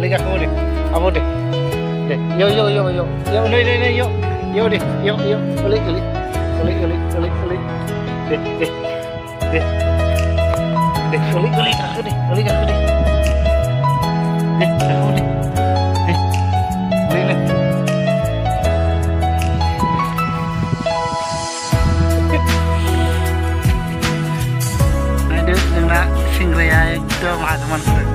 Liga kamu deh. Kamu deh. Deh, yo yo yo yo. Yo nih yo. Yo deh, yo yo. Uli. Deh. Deh, uli aku deh. Uli aku deh. Deh, aku deh. Deh. Uli nih. Ada sing raya itu teman-teman.